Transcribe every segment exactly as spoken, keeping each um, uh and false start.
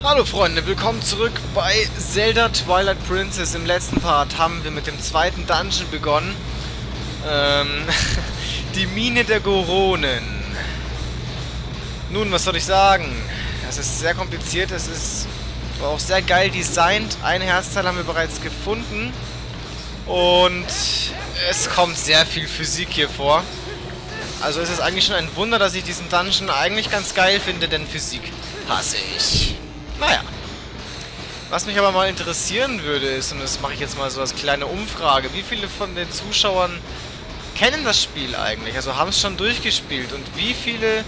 Hallo Freunde, willkommen zurück bei Zelda Twilight Princess. Im letzten Part haben wir mit dem zweiten Dungeon begonnen. Ähm, die Mine der Goronen. Nun, was soll ich sagen? Es ist sehr kompliziert, es ist auch sehr geil designt. Ein Herzteil haben wir bereits gefunden. Und es kommt sehr viel Physik hier vor. Also ist es eigentlich schon ein Wunder, dass ich diesen Dungeon eigentlich ganz geil finde, denn Physik hasse ich. Naja. Was mich aber mal interessieren würde ist, und das mache ich jetzt mal so als kleine Umfrage, wie viele von den Zuschauern kennen das Spiel eigentlich? Also haben es schon durchgespielt und wie viele äh,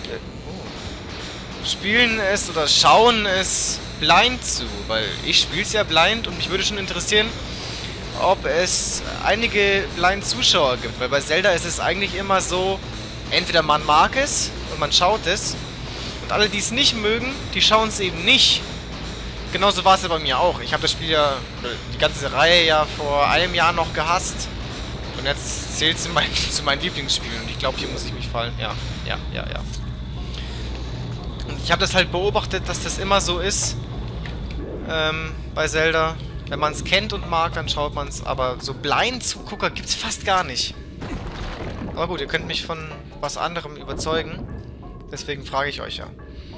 oh, spielen es oder schauen es blind zu? Weil ich spiele es ja blind und mich würde schon interessieren, ob es einige blind Zuschauer gibt. Weil bei Zelda ist es eigentlich immer so, entweder man mag es und man schaut es, und alle, die es nicht mögen, die schauen es eben nicht. Genauso war es ja bei mir auch. Ich habe das Spiel ja, die ganze Reihe ja vor einem Jahr noch gehasst. Und jetzt zählt es zu, mein, zu meinen Lieblingsspielen. Und ich glaube, hier muss ich mich fallen. Ja, ja, ja, ja. Und ich habe das halt beobachtet, dass das immer so ist. Ähm, bei Zelda. Wenn man es kennt und mag, dann schaut man es. Aber so Blind-Zugucker gibt es fast gar nicht. Aber gut, ihr könnt mich von was anderem überzeugen. Deswegen frage ich euch ja.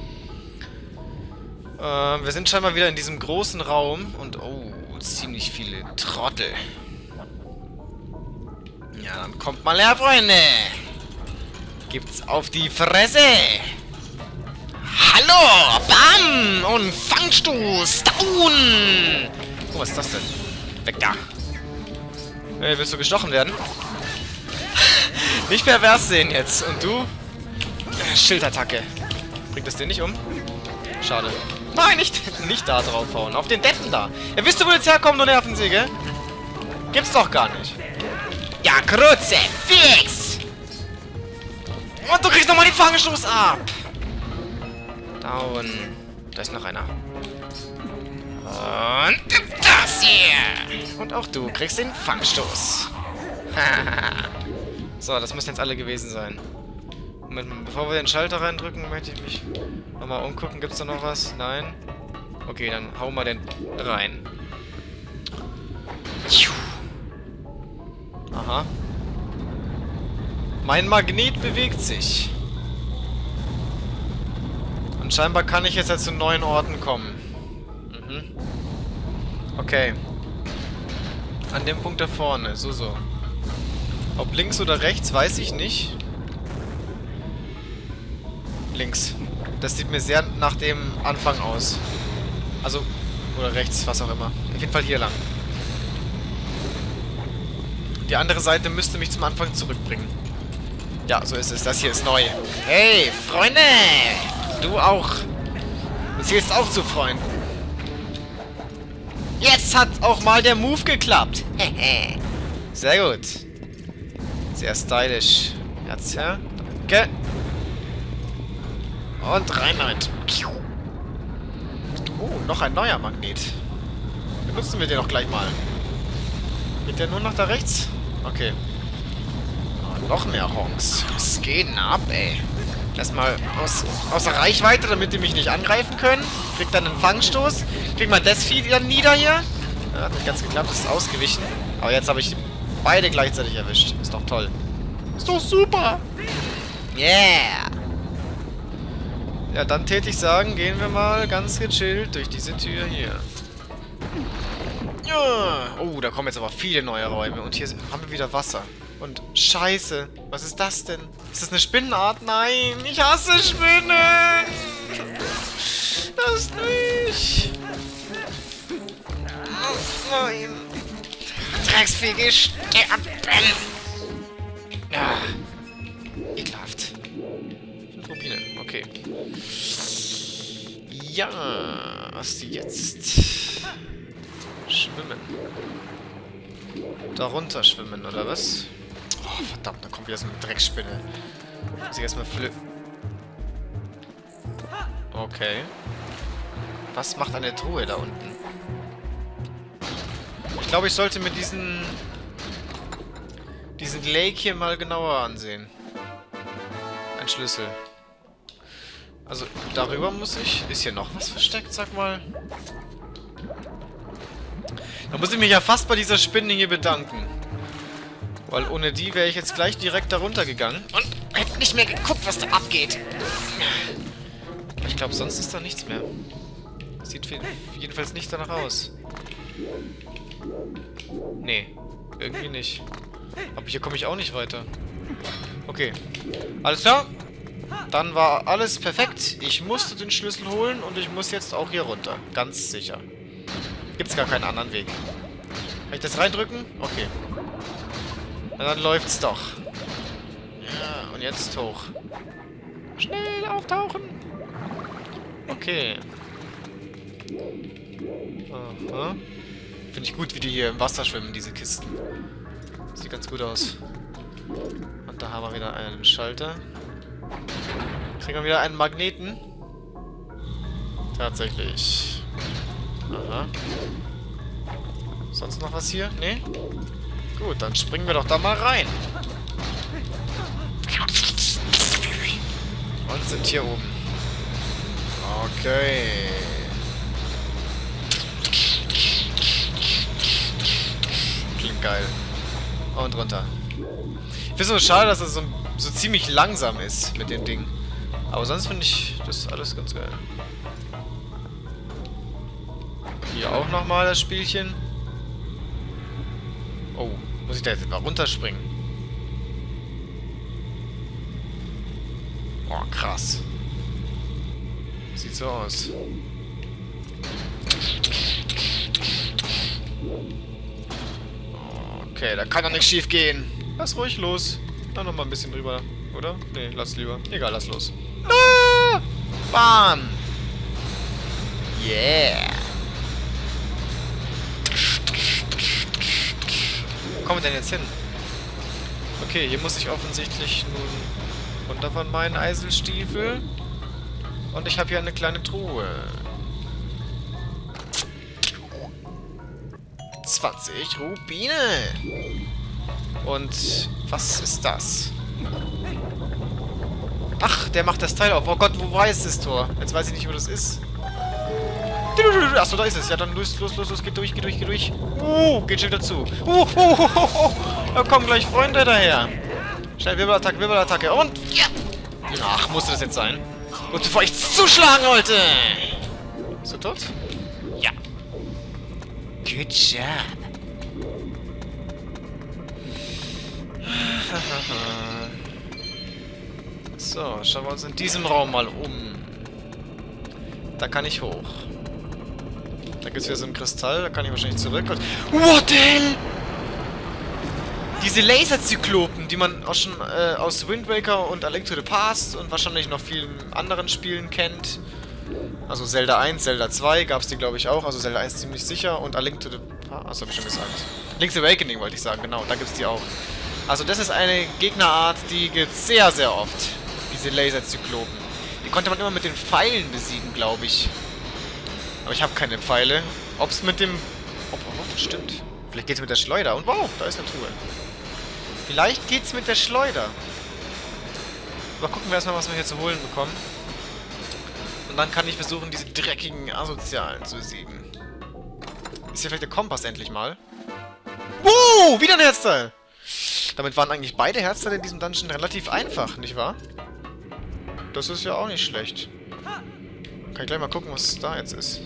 Äh, wir sind scheinbar wieder in diesem großen Raum. Und, oh, ziemlich viele Trottel. Ja, dann kommt mal her, Freunde. Gibt's auf die Fresse. Hallo, bam, und Fangstoß, down. Oh, was ist das denn? Weg da. Hey, willst du gestochen werden? Nicht pervers sehen jetzt. Und du? Schildattacke. Bringt das den nicht um? Schade. Nein, nicht, nicht da draufhauen. Auf den Deppen da. Ja, wisst ihr, wo jetzt herkommt, du Nervensäge? Gibt's doch gar nicht. Ja, Krutze, fix! Und du kriegst nochmal den Fangstoß ab! Down. Da ist noch einer. Und das hier! Und auch du kriegst den Fangstoß. So, das müssen jetzt alle gewesen sein. Moment, bevor wir den Schalter reindrücken, möchte ich mich nochmal umgucken. Gibt es da noch was? Nein? Okay, dann hauen wir den rein. Aha. Mein Magnet bewegt sich. Und scheinbar kann ich jetzt ja zu neuen Orten kommen. Mhm. Okay. An dem Punkt da vorne. So, so. Ob links oder rechts, weiß ich nicht. Links. Das sieht mir sehr nach dem Anfang aus. Also, oder rechts, was auch immer. Auf jeden Fall hier lang. Die andere Seite müsste mich zum Anfang zurückbringen. Ja, so ist es. Das hier ist neu. Hey, Freunde! Du auch. Du zählst auch zu Freunden. Jetzt hat auch mal der Move geklappt. Sehr gut. Sehr stylisch. Jetzt, ja? Danke. Und rein damit. Oh, noch ein neuer Magnet. Benutzen wir den doch gleich mal. Geht der nur noch da rechts? Okay. Oh, noch mehr Honks. Was geht denn ab, ey? Erstmal aus, außer Reichweite, damit die mich nicht angreifen können. Kriegt dann einen Fangstoß. Kriegt man das Vieh dann nieder hier. Ja, hat nicht ganz geklappt, ist ausgewichen. Aber jetzt habe ich beide gleichzeitig erwischt. Ist doch toll. Ist doch super. Yeah. Ja, dann täte ich sagen, gehen wir mal ganz gechillt durch diese Tür hier. Ja. Oh, da kommen jetzt aber viele neue Räume. Und hier haben wir wieder Wasser. Und Scheiße. Was ist das denn? Ist das eine Spinnenart? Nein, ich hasse Spinnen. Das nicht. Nein. Drecksvieh sterben. Ja. Ekelhaft. Rubine, okay. Ja, was jetzt? Schwimmen. Darunter schwimmen, oder was? Oh, verdammt, da kommt wieder so eine Dreckspinne. Muss ich erstmal flü... Okay. Was macht eine Truhe da unten? Ich glaube, ich sollte mir diesen... diesen Lake hier mal genauer ansehen. Ein Schlüssel. Also, darüber muss ich... Ist hier noch was versteckt, sag mal? Da muss ich mich ja fast bei dieser Spinne hier bedanken. Weil ohne die wäre ich jetzt gleich direkt darunter gegangen. Und hätte nicht mehr geguckt, was da abgeht. Ich glaube, sonst ist da nichts mehr. Sieht jedenfalls nicht danach aus. Nee, irgendwie nicht. Aber hier komme ich auch nicht weiter. Okay. Alles klar? Dann war alles perfekt. Ich musste den Schlüssel holen und ich muss jetzt auch hier runter. Ganz sicher. Gibt's gar keinen anderen Weg. Kann ich das reindrücken? Okay. Na, dann läuft's doch. Ja, und jetzt hoch. Schnell auftauchen. Okay. Aha. Finde ich gut, wie die hier im Wasser schwimmen, diese Kisten. Sieht ganz gut aus. Und da haben wir wieder einen Schalter. Kriegen wir wieder einen Magneten. Tatsächlich. Aha. Sonst noch was hier? Nee? Gut, dann springen wir doch da mal rein. Und sind hier oben. Okay. Klingt geil. Und runter. Ich finde es so schade, dass es so, so ziemlich langsam ist mit dem Ding. Aber sonst finde ich das alles ganz geil. Hier auch nochmal das Spielchen. Oh, muss ich da jetzt mal runterspringen? Oh, krass. Sieht so aus. Okay, da kann doch nichts schief gehen. Lass ruhig los. Dann noch mal ein bisschen drüber, oder? Nee, lass lieber. Egal, lass los. Ah! Bam! Yeah! Wo kommen wir denn jetzt hin? Okay, hier muss ich offensichtlich nun runter von meinen Eiselstiefel. Und ich habe hier eine kleine Truhe. zwanzig Rubine. Und was ist das? Ach, der macht das Teil auf. Oh Gott, wo war jetzt das Tor? Jetzt weiß ich nicht, wo das ist. Achso, da ist es. Ja, dann los, los, los, los. Geht durch, geht durch, geht durch. Uh, geht schon wieder zu. Uh, uh, uh, uh, uh. Da kommen gleich Freunde daher. Schnell, Wirbelattacke, Wirbelattacke. Und ja. Ach, musste das jetzt sein? Gut, bevor ich zuschlagen wollte. Bist du tot? Ja. Good job. So, schauen wir uns in diesem Raum mal um. Da kann ich hoch. Da gibt es wieder so einen Kristall, da kann ich wahrscheinlich zurück. What the hell? Diese Laserzyklopen, die man auch schon äh, aus Wind Waker und A Link to the Past und wahrscheinlich noch vielen anderen Spielen kennt. Also Zelda eins, Zelda zwei gab es die, glaube ich, auch. Also Zelda eins ziemlich sicher und A Link to the Past, das habe ich schon gesagt. Link's Awakening wollte ich sagen, genau, da gibt es die auch. Also das ist eine Gegnerart, die gibt es sehr, sehr oft. Diese Laserzyklopen. Die konnte man immer mit den Pfeilen besiegen, glaube ich. Aber ich habe keine Pfeile. Ob es mit dem... Oh, oh, stimmt. Vielleicht geht es mit der Schleuder. Und wow, da ist eine Truhe. Vielleicht geht es mit der Schleuder. Aber gucken wir erstmal, was wir hier zu holen bekommen. Und dann kann ich versuchen, diese dreckigen Asozialen zu besiegen. Ist hier vielleicht der Kompass endlich mal? Wow, wieder ein Herzteil! Damit waren eigentlich beide Herzteile in diesem Dungeon relativ einfach, nicht wahr? Das ist ja auch nicht schlecht. Kann ich gleich mal gucken, was da jetzt ist.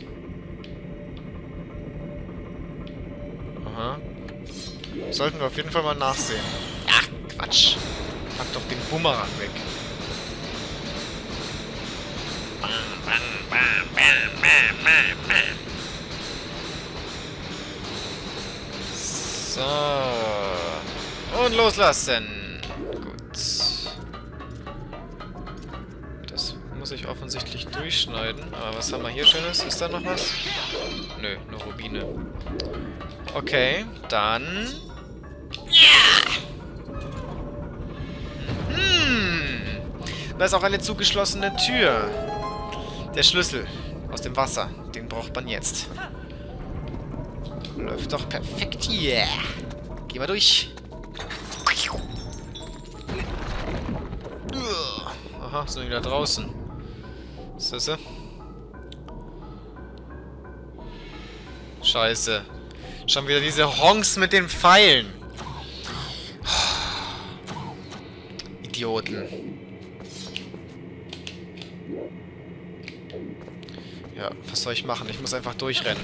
Aha. Sollten wir auf jeden Fall mal nachsehen. Ach, Quatsch. Pack doch den Bumerang weg. So. Und loslassen. Gut. Das muss ich offensichtlich durchschneiden. Aber was haben wir hier Schönes? Ist da noch was? Nö, nur Rubine. Okay, dann... Ja! Hm. Da ist auch eine zugeschlossene Tür. Der Schlüssel aus dem Wasser. Den braucht man jetzt. Läuft doch perfekt hier. Geh mal durch. Aha, sind wir wieder draußen. Siehste? Scheiße. Schon wieder diese Honks mit den Pfeilen. Idioten. Ja, was soll ich machen? Ich muss einfach durchrennen.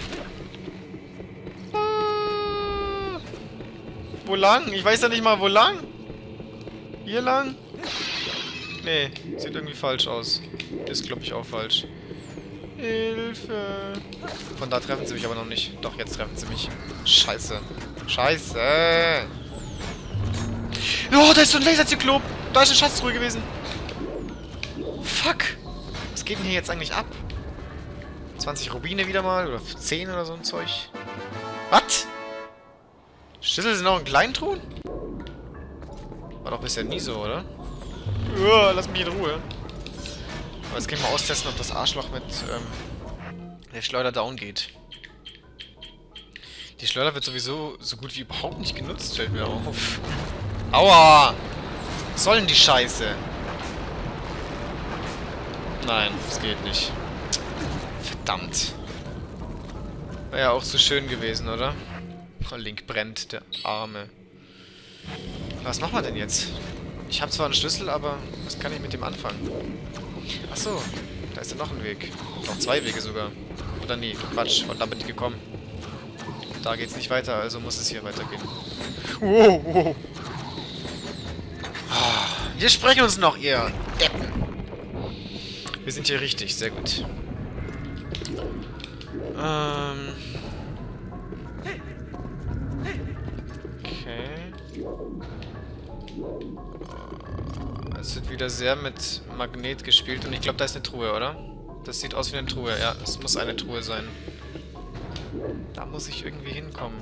Wo lang? Ich weiß ja nicht mal, wo lang. Hier lang? Nee, sieht irgendwie falsch aus. Ist, glaube ich, auch falsch. Hilfe. Von da treffen sie mich aber noch nicht. Doch, jetzt treffen sie mich. Scheiße. Scheiße. Oh, da ist so ein Laserzyklop. Da ist eine Schatztruhe gewesen. Fuck. Was geht denn hier jetzt eigentlich ab? zwanzig Rubine wieder mal? Oder zehn oder so ein Zeug? Was? Schlüssel sind noch in kleinen Truhen? War doch bisher nie so, oder? Uah, lass mich in Ruhe. Aber jetzt gehen wir mal austesten, ob das Arschloch mit ähm, der Schleuder down geht. Die Schleuder wird sowieso so gut wie überhaupt nicht genutzt, fällt mir auf. Aua! Was soll denn die Scheiße? Nein, das geht nicht. Verdammt. Wäre ja auch so schön gewesen, oder? Oh, Link brennt, der Arme. Was machen wir denn jetzt? Ich habe zwar einen Schlüssel, aber was kann ich mit dem anfangen? Achso, da ist ja noch ein Weg. Noch zwei Wege sogar. Oder nee, Quatsch, von da bin ich gekommen. Da geht's nicht weiter, also muss es hier weitergehen. Wow, wow. Wir sprechen uns noch, ihr Deppen. Wir sind hier richtig, sehr gut. Ähm... Okay. Es wird wieder sehr mit Magnet gespielt und ich glaube, da ist eine Truhe, oder? Das sieht aus wie eine Truhe, ja. Es muss eine Truhe sein. Da muss ich irgendwie hinkommen.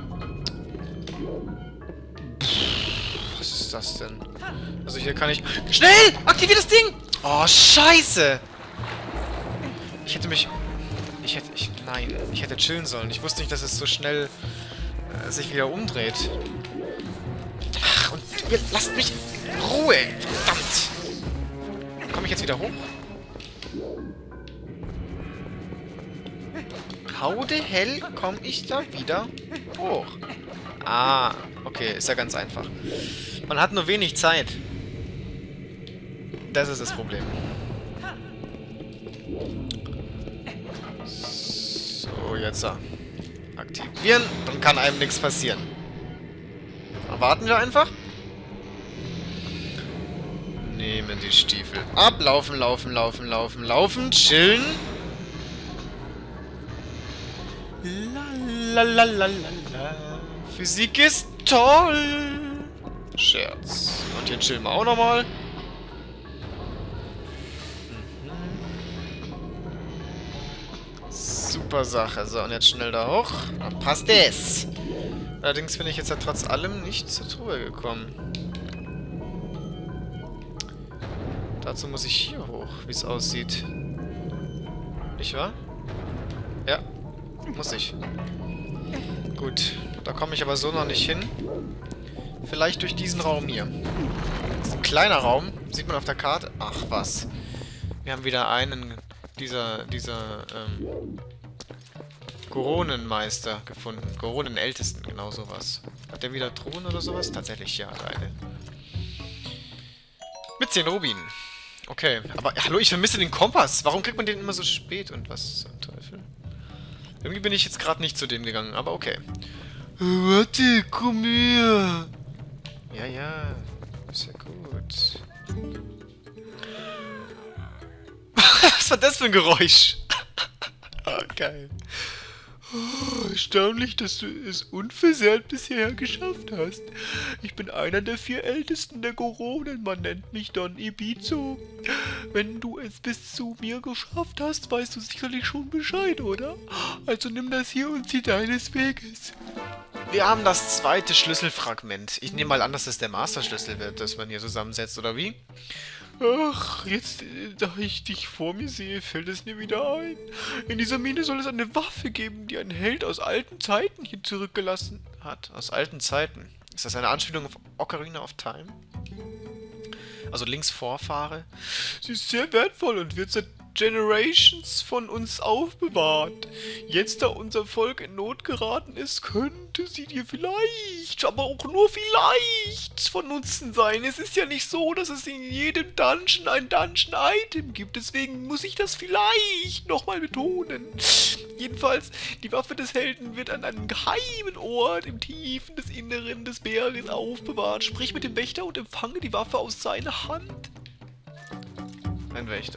Was ist das denn? Also hier kann ich... Schnell! Aktivier das Ding! Oh, scheiße! Ich hätte mich... Ich hätte... Ich, nein, ich hätte chillen sollen. Ich wusste nicht, dass es so schnell äh, sich wieder umdreht. Ach, und ihr lasst mich in Ruhe! Verdammt! Komme ich jetzt wieder hoch? How the hell komme ich da wieder hoch? Ah, okay, ist ja ganz einfach. Man hat nur wenig Zeit. Das ist das Problem. So, jetzt aktivieren, dann kann einem nichts passieren. Dann warten wir einfach. Nehmen die Stiefel ab, laufen, laufen, laufen, laufen, laufen, chillen. Lalalala. Physik ist toll. Scherz. Und hier chillen wir auch nochmal. Super Sache. So, und jetzt schnell da hoch. Dann passt es. Allerdings bin ich jetzt ja trotz allem nicht zur Truhe gekommen. Dazu muss ich hier hoch, wie es aussieht. Nicht wahr? Ja. Muss ich. Gut. Da komme ich aber so noch nicht hin. Vielleicht durch diesen Raum hier. Das ist ein kleiner Raum. Sieht man auf der Karte. Ach was. Wir haben wieder einen dieser, dieser, ähm, Goronenmeister gefunden. Goronenältesten, genau sowas. Hat der wieder Truhen oder sowas? Tatsächlich, ja, hat eine. Mit zehn Rubinen. Okay, aber hallo, ich vermisse den Kompass. Warum kriegt man den immer so spät? Und was zum Teufel? Irgendwie bin ich jetzt gerade nicht zu dem gegangen, aber okay. Warte, komm her. Ja, ja. Ist ja gut. Was war das für ein Geräusch? Ah, geil. Oh, erstaunlich, dass du es unversehrt bis hierher geschafft hast. Ich bin einer der vier Ältesten der Goronen. Man nennt mich Don Ibizo. Wenn du es bis zu mir geschafft hast, weißt du sicherlich schon Bescheid, oder? Also nimm das hier und zieh deines Weges. Wir haben das zweite Schlüsselfragment. Ich nehme mal an, dass das der Master-Schlüssel wird, das man hier zusammensetzt, oder wie? Ach, jetzt, da ich dich vor mir sehe, fällt es mir wieder ein. In dieser Mine soll es eine Waffe geben, die ein Held aus alten Zeiten hier zurückgelassen hat. Aus alten Zeiten? Ist das eine Anspielung auf Ocarina of Time? Also Links Vorfahre? Sie ist sehr wertvoll und wird seit Generations von uns aufbewahrt. Jetzt, da unser Volk in Not geraten ist, könnte sie dir vielleicht, aber auch nur vielleicht von Nutzen sein. Es ist ja nicht so, dass es in jedem Dungeon ein Dungeon-Item gibt. Deswegen muss ich das vielleicht nochmal betonen. Jedenfalls, die Waffe des Helden wird an einem geheimen Ort im Tiefen des Inneren des Berges aufbewahrt. Sprich mit dem Wächter und empfange die Waffe aus seiner Hand. Ein Wächter.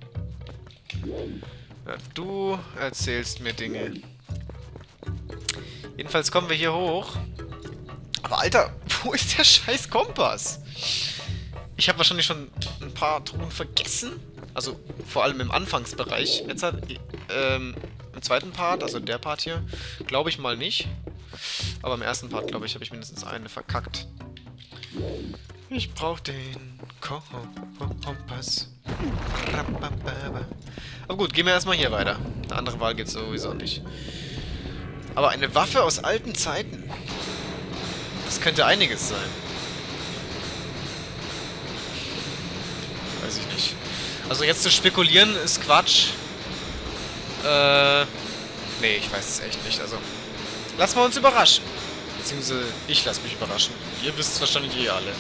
Ja, du erzählst mir Dinge. Jedenfalls kommen wir hier hoch. Aber Alter, wo ist der scheiß Kompass? Ich habe wahrscheinlich schon ein paar Truhen vergessen. Also vor allem im Anfangsbereich. Jetzt hat, ähm, im zweiten Part, also der Part hier, glaube ich mal nicht. Aber im ersten Part, glaube ich, habe ich mindestens eine verkackt. Ich brauche den Kompass. Aber gut, gehen wir erstmal hier weiter. Eine andere Wahl geht sowieso nicht. Aber eine Waffe aus alten Zeiten. Das könnte einiges sein. Weiß ich nicht. Also jetzt zu spekulieren ist Quatsch. Äh... Nee, ich weiß es echt nicht. Also, lassen wir uns überraschen. Beziehungsweise, ich lasse mich überraschen. Ihr wisst es wahrscheinlich eh alle.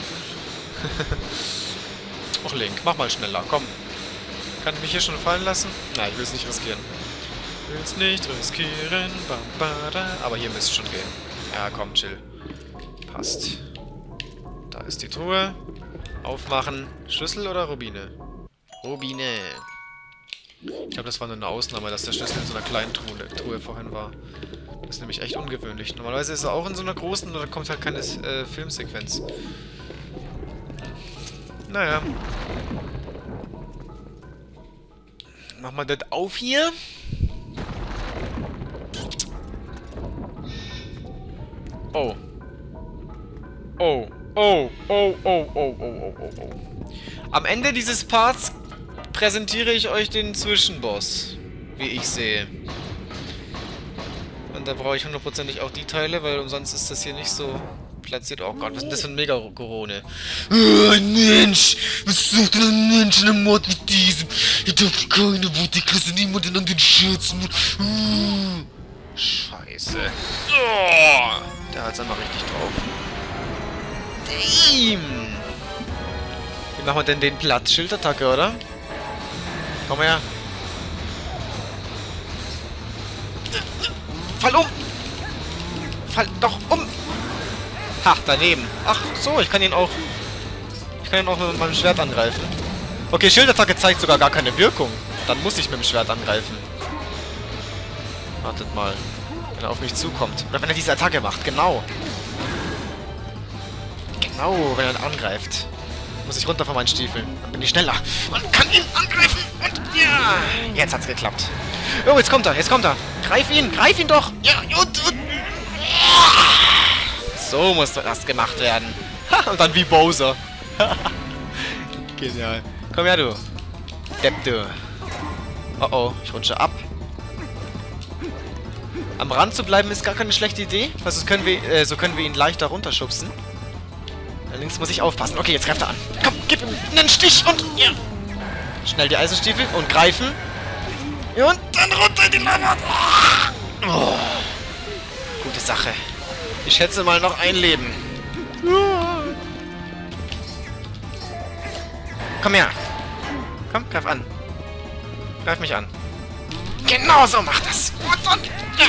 Och, Link, mach mal schneller, komm. Kann ich mich hier schon fallen lassen? Nein, ich will es nicht riskieren. Ich will es nicht riskieren. Ba, ba, da. Aber hier müsste es schon gehen. Ja, komm, chill. Passt. Da ist die Truhe. Aufmachen. Schlüssel oder Rubine? Rubine. Ich glaube, das war nur eine Ausnahme, dass der Schlüssel in so einer kleinen Truhe, Truhe vorhin war. Das ist nämlich echt ungewöhnlich. Normalerweise ist er auch in so einer großen und dann kommt halt keine äh, Filmsequenz. Naja. Machen wir das auf hier. Oh. Oh. Oh. Oh. Oh. Oh. Oh. Oh. Oh. Oh. Am Ende dieses Parts präsentiere ich euch den Zwischenboss, wie ich sehe. Und da brauche ich hundertprozentig auch die Teile, weil umsonst ist das hier nicht so platziert. Oh Gott, was ist denn das für ein Mega-Corone? Oh, ein Mensch! Was sucht denn ein Mensch in einem Mod mit diesem? Ich darf keine Wut, ich lasse niemanden an den Schürzen. Oh, Scheiße. Oh, der hat's einmal richtig drauf. Damn! Wie machen wir denn den Platz? Schildattacke, oder? Komm her. Fall um! Fall doch um! Ha, daneben. Ach so, ich kann ihn auch... Ich kann ihn auch mit meinem Schwert angreifen. Okay, Schildattacke zeigt sogar gar keine Wirkung. Dann muss ich mit dem Schwert angreifen. Wartet mal. Wenn er auf mich zukommt. Oder wenn er diese Attacke macht, genau. Genau, wenn er angreift. Muss ich runter von meinen Stiefeln. Dann bin ich schneller. Und kann ihn angreifen. Und ja. Jetzt hat's geklappt. Oh, jetzt kommt er. Jetzt kommt er. Greif ihn. Greif ihn doch. Ja, und, und. So muss das gemacht werden. Und dann wie Bowser. Genial. Komm her, du. Depp, du. Oh, oh. Ich rutsche ab. Am Rand zu bleiben ist gar keine schlechte Idee. Also so können wir, äh, so können wir ihn leichter runterschubsen. Allerdings muss ich aufpassen. Okay, jetzt greift er an. Komm, gib ihm einen Stich und... Ja. Schnell die Eisenstiefel und greifen. Und dann runter die Lava. Oh. Gute Sache. Ich schätze mal noch ein Leben. Komm her. Komm, greif an. Greif mich an. Genau so macht das. Und, und, ja.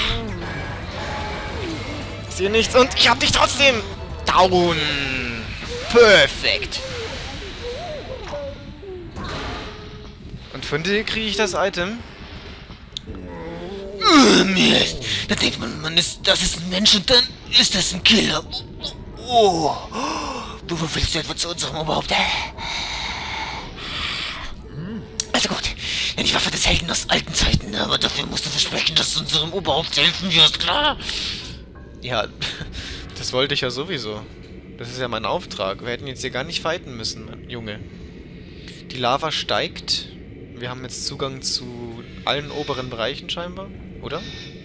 Ich sehe nichts und ich hab dich trotzdem. Down. Perfekt. Und von dir kriege ich das Item. Oh, Mist. Da denkt man, man ist, das ist ein Mensch und dann ist das ein Killer. Oh. Du willst etwa zu unserem Oberhaupt. Also gut. Denn die Waffe des Helden aus alten Zeiten. Aber dafür musst du versprechen, dass du unserem Oberhaupt helfen wirst, klar? Ja, das wollte ich ja sowieso. Das ist ja mein Auftrag. Wir hätten jetzt hier gar nicht fighten müssen, Mann, Junge. Die Lava steigt. Wir haben jetzt Zugang zu allen oberen Bereichen scheinbar, oder?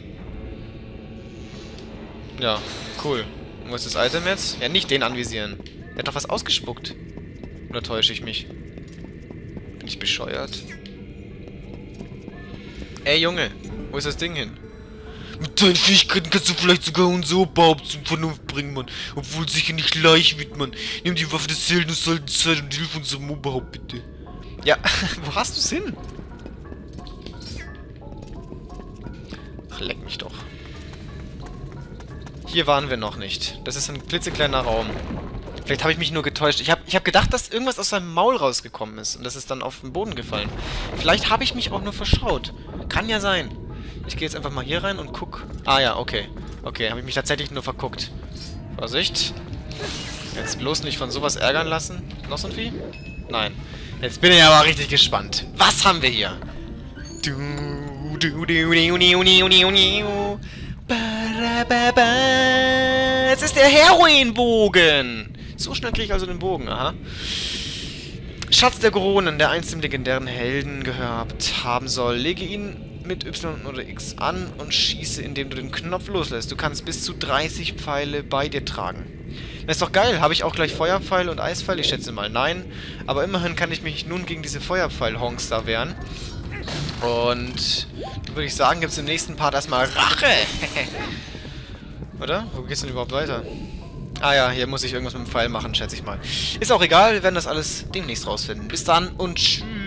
Ja, cool. Und was ist das Item jetzt? Ja, nicht den anvisieren. Der hat doch was ausgespuckt. Oder täusche ich mich? Bin ich bescheuert? Ey, Junge, wo ist das Ding hin? Mit deinen Fähigkeiten kannst du vielleicht sogar unser Oberhaupt zum Vernunft bringen, Mann. Obwohl es sicher nicht leicht wird, Mann. Nimm die Waffe des Helden aus alten Zeit und hilf unserem Oberhaupt, bitte. Ja, wo hast du's hin? Ach, leck mich doch. Hier waren wir noch nicht. Das ist ein klitzekleiner Raum. Vielleicht habe ich mich nur getäuscht. Ich habe ich hab gedacht, dass irgendwas aus seinem Maul rausgekommen ist. Und das ist dann auf den Boden gefallen. Vielleicht habe ich mich auch nur verschaut. Kann ja sein. Ich gehe jetzt einfach mal hier rein und guck. Ah ja, okay. Okay, habe ich mich tatsächlich nur verguckt. Vorsicht. Jetzt bloß nicht von sowas ärgern lassen. Noch so ein Vieh? Nein. Jetzt bin ich aber richtig gespannt. Was haben wir hier? Du, du, du, du, du, du, du, du. Es ist der Heroinbogen! So schnell kriege ich also den Bogen, aha. Schatz der Goronen, der einst dem legendären Helden gehört haben soll. Lege ihn mit Y oder X an und schieße, indem du den Knopf loslässt. Du kannst bis zu dreißig Pfeile bei dir tragen. Das ist doch geil. Habe ich auch gleich Feuerpfeil und Eispfeil? Ich schätze mal nein. Aber immerhin kann ich mich nun gegen diese Feuerpfeil-Honks da wehren. Und dann würde ich sagen, gibt es im nächsten Part erstmal Rache. Oder? Wo geht's denn überhaupt weiter? Ah ja, hier muss ich irgendwas mit dem Pfeil machen, schätze ich mal. Ist auch egal, wir werden das alles demnächst rausfinden. Bis dann und tschüss.